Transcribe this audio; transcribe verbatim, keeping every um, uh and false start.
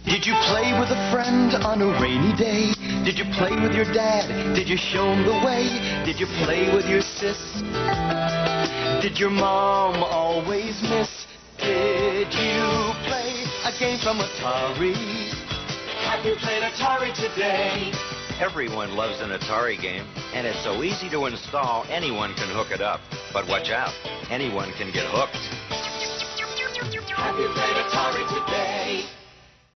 Did you play with a friend on a rainy day? Did you play with your dad? Did you show him the way? Did you play with your sis? Did your mom always miss? Did you play a game from Atari? Have you played Atari today? Everyone loves an Atari game, and it's so easy to install, anyone can hook it up. But watch out, anyone can get hooked. Have you played Atari today?